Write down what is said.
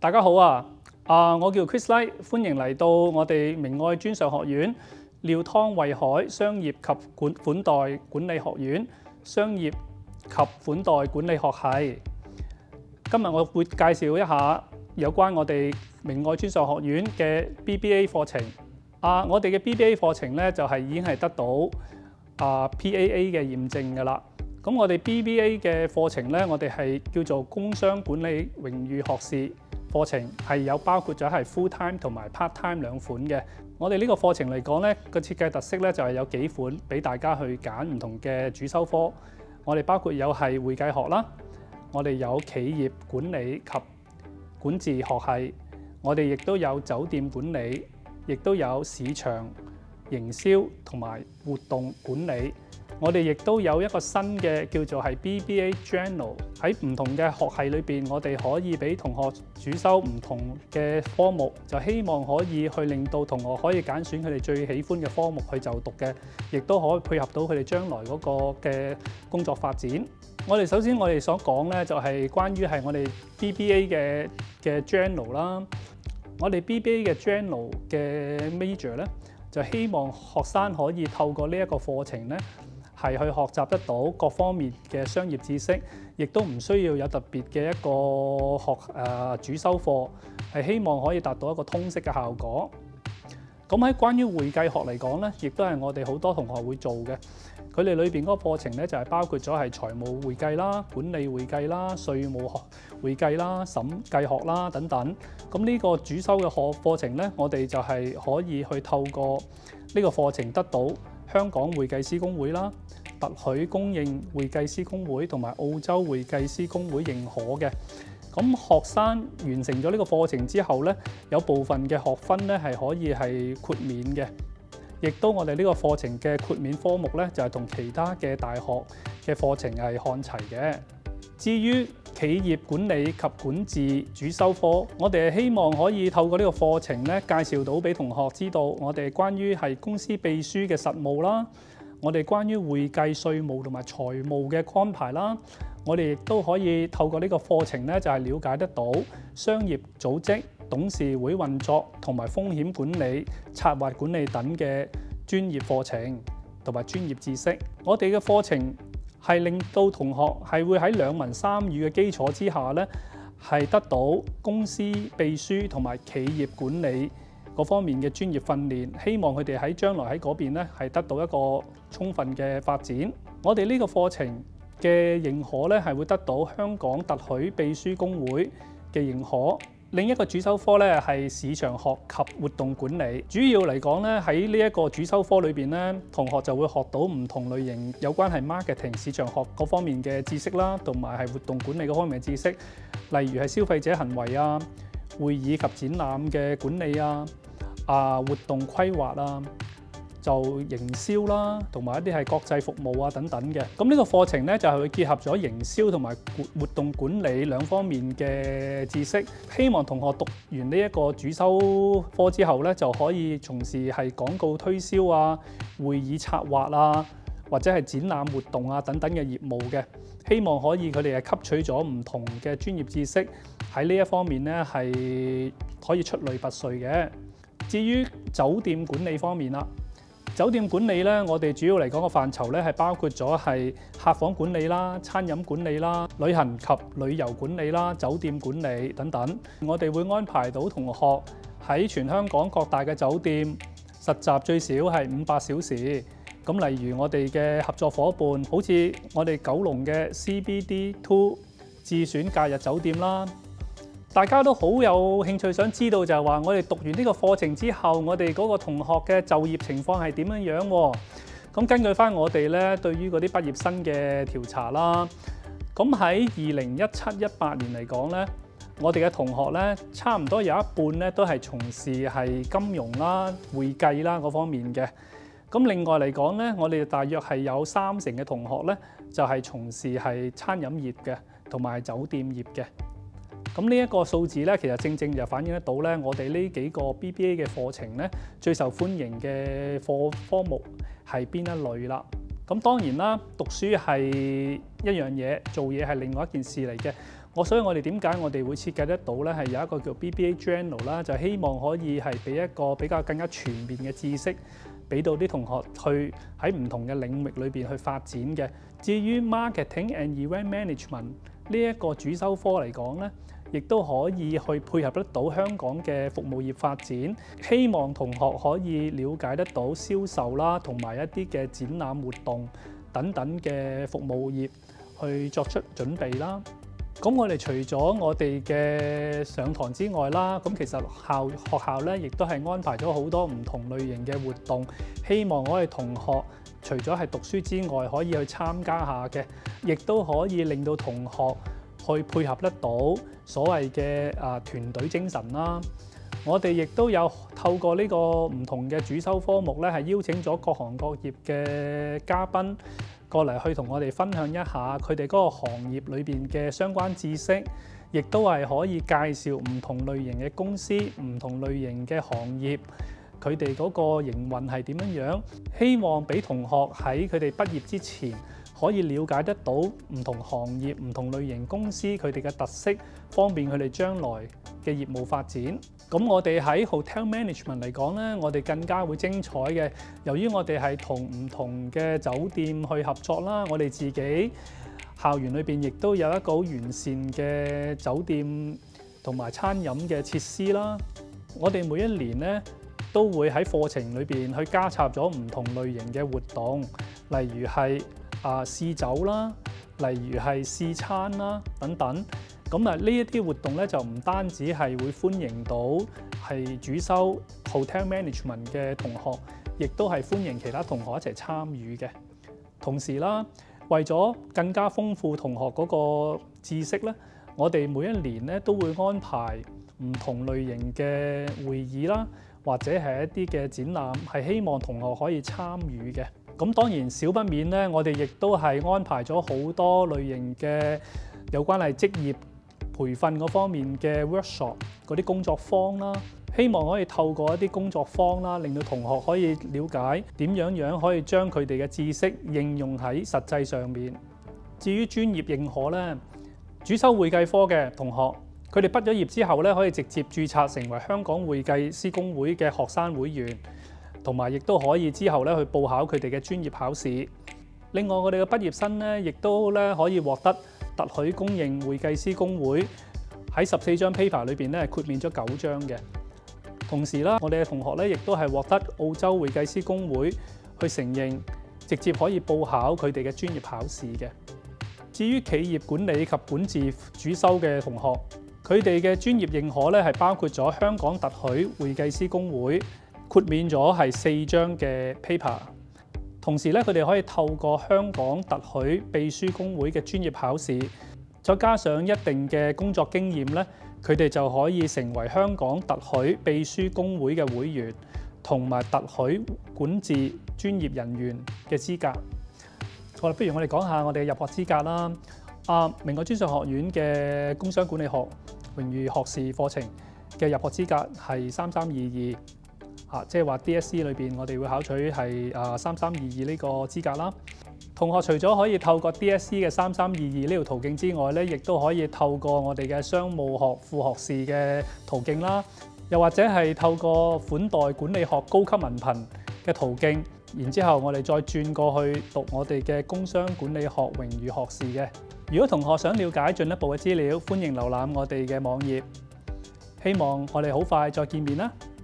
大家好啊！我叫 Chris Lai， 歡迎嚟到我哋明愛專上學院廖湯惠海商業及款待管理學院商業及款待管理學系。今日我會介紹一下有關我哋明愛專上學院嘅 BBA 課程。我哋嘅 BBA 課程咧就已經係得到PAA 嘅驗證㗎啦。咁我哋 BBA 嘅課程咧，我哋係叫做工商管理榮譽學士課程，係有包括咗係 full time 同埋 part time 兩款嘅。我哋呢個課程嚟講咧，個設計特色咧就係有幾款俾大家去揀唔同嘅主修科。我哋包括有係會計學啦，我哋有企業管理及管治學系，我哋亦都有酒店管理，亦都有市場營銷同埋活動管理。我哋亦都有一個新嘅叫做係 BBA General， 喺唔同嘅學系裏邊，我哋可以俾同學主修唔同嘅科目，就希望可以去令到同學可以揀選佢哋最喜歡嘅科目去就讀嘅，亦都可以配合到佢哋將來嗰個嘅工作發展。我哋首先我哋所講咧就係關於係我哋 BBA 嘅 General 啦。我哋 BBA 嘅 General 嘅 Major 咧，就希望學生可以透過呢一個課程咧，係去學習得到各方面嘅商業知識，亦都唔需要有特別嘅一個主修課，係希望可以達到一個通識嘅效果。咁喺關於會計學嚟講咧，亦都係我哋好多同學會做嘅。佢哋裏邊嗰個課程咧就係包括咗係財務會計啦、管理會計啦、稅務學會計啦、審計學啦等等。咁呢個主修嘅課程咧，我哋就係可以去透過呢個課程得到香港會計師公會啦、特許公認會計師公會同埋澳洲會計師公會認可嘅。咁學生完成咗呢個課程之後咧，有部分嘅學分咧係可以係豁免嘅，亦都我哋呢個課程嘅豁免科目咧就係同其他嘅大學嘅課程係看齊嘅。至於企業管理及管治主修科，我哋希望可以透過呢個課程咧，介紹到俾同學知道我哋關於係公司秘書嘅實務啦，我哋關於會計稅務同埋財務嘅安排啦，我哋亦都可以透過呢個課程咧，就係了解得到商業組織、董事會運作同埋風險管理、策劃管理等嘅專業課程同埋專業知識。我哋嘅課程係令到同學係會喺兩文三語嘅基礎之下咧，係得到公司秘書同埋企業管理嗰方面嘅專業訓練，希望佢哋喺將來喺嗰邊咧係得到一個充分嘅發展。我哋呢個課程嘅認可咧係會得到香港特許秘書公會嘅認可。另一個主修科咧係市場學及活動管理。主要嚟講咧喺呢一個主修科裏邊咧，同學就會學到唔同類型有關係 marketing 市場學嗰方面嘅知識啦，同埋係活動管理嗰方面嘅知識，例如係消費者行為啊、會議及展覽嘅管理啊、活動規劃啊、就營銷啦，同埋一啲係國際服務啊等等嘅。咁呢個課程咧就係會結合咗營銷同埋活動管理兩方面嘅知識，希望同學讀完呢一個主修科之後咧，就可以從事係廣告推銷啊、會議策劃啊，或者係展覽活動啊等等嘅業務嘅。希望可以佢哋係吸取咗唔同嘅專業知識，喺呢一方面咧係可以出類拔萃嘅。至於酒店管理方面啦，酒店管理咧，我哋主要嚟講個範疇咧係包括咗係客房管理啦、餐飲管理啦、旅行及旅遊管理啦、酒店管理等等。我哋會安排到同學喺全香港各大嘅酒店實習最少係500小時。咁例如我哋嘅合作伙伴，好似我哋九龍嘅 CBD2 智選假日酒店啦。大家都好有興趣想知道就係話，我哋讀完呢個課程之後，我哋嗰個同學嘅就業情況係點樣樣喎？咁根據翻我哋咧對於嗰啲畢業生嘅調查啦，咁喺2017-18年嚟講咧，我哋嘅同學咧差唔多有一半咧都係從事係金融啦、會計啦嗰方面嘅。咁另外嚟講咧，我哋大約係有30%嘅同學咧就係從事係餐飲業嘅，同埋酒店業嘅。咁呢一個數字咧，其實正正就反映得到咧，我哋呢幾個 BBA 嘅課程咧，最受歡迎嘅科目係邊一類啦。咁當然啦，讀書係一樣嘢，做嘢係另外一件事嚟嘅。 所以我哋點解我哋會設計得到咧？係有一個叫 BBA Journal 啦，就希望可以係俾一個比較更加全面嘅知識，俾到啲同學去喺唔同嘅領域裏邊去發展嘅。至於 Marketing and Event Management 呢一個主修科嚟講咧，亦都可以去配合得到香港嘅服務業發展。希望同學可以了解得到銷售啦，同埋一啲嘅展覽活動等等嘅服務業去作出準備啦。咁我哋除咗我哋嘅上堂之外啦，咁其實學校咧亦都係安排咗好多唔同類型嘅活動，希望我哋同學除咗係讀書之外，可以去參加下嘅，亦都可以令到同學去配合得到所謂嘅團隊精神啦。我哋亦都有透過呢個唔同嘅主修科目咧，係邀請咗各行各業嘅嘉賓過嚟去同我哋分享一下佢哋嗰個行業裏邊嘅相關知識，亦都係可以介紹唔同類型嘅公司、唔同類型嘅行業，佢哋嗰個營運係點樣樣。希望俾同學喺佢哋畢業之前可以了解得到唔同行業、唔同類型公司佢哋嘅特色，方便佢哋將來嘅業務發展。咁我哋喺 Hotel Management 嚟講咧，我哋更加會精彩嘅。由於我哋係同唔同嘅酒店去合作啦，我哋自己校園裏邊亦都有一個好完善嘅酒店同埋餐飲嘅設施啦。我哋每一年咧都會喺課程裏邊去加插咗唔同類型嘅活動，例如係試酒啦，例如係試餐啦等等。咁呢一啲活動咧就唔單止係會歡迎到係主修 Hotel Management 嘅同學，亦都係歡迎其他同學一齊參與嘅。同時啦，為咗更加豐富同學嗰個知識咧，我哋每一年咧都會安排唔同類型嘅會議啦，或者係一啲嘅展覽，係希望同學可以參與嘅。咁當然少不免咧，我哋亦都係安排咗好多類型嘅有關係職業培訓嗰方面嘅 workshop 嗰啲工作坊啦，希望可以透過一啲工作坊啦，令到同學可以了解點樣可以將佢哋嘅知識應用喺實際上面。至於專業認可咧，主修會計科嘅同學，佢哋畢咗業之後咧，可以直接註冊成為香港會計師公會嘅學生會員，同埋亦都可以之後咧去報考佢哋嘅專業考試。另外，我哋嘅畢業生咧，亦都咧可以獲得特許公認會計師公會喺14張 paper 裏邊咧豁免咗9張嘅。同時啦，我哋嘅同學咧亦都係獲得澳洲會計師公會去承認，直接可以報考佢哋嘅專業考試嘅。至於企業管理及管治主修嘅同學，佢哋嘅專業認可咧係包括咗香港特許會計師公會豁免咗係4張嘅 paper。同時咧，佢哋可以透過香港特許秘書公會嘅專業考試，再加上一定嘅工作經驗咧，佢哋就可以成為香港特許秘書公會嘅會員，同埋特許管治專業人員嘅資格。好啦，不如我哋講下我哋嘅入學資格啦。明愛專上學院嘅工商管理學榮譽學士課程嘅入學資格係3322。即係話 DSE 裏邊，我哋會考取係3322呢個資格啦。同學除咗可以透過 DSE 嘅3322呢條途徑之外咧，亦都可以透過我哋嘅商務學副學士嘅途徑啦，又或者係透過款待管理學高級文憑嘅途徑，然之後我哋再轉過去讀我哋嘅工商管理學榮譽學士嘅。如果同學想了解進一步嘅資料，歡迎瀏覽我哋嘅網頁。希望我哋好快再見面啦〜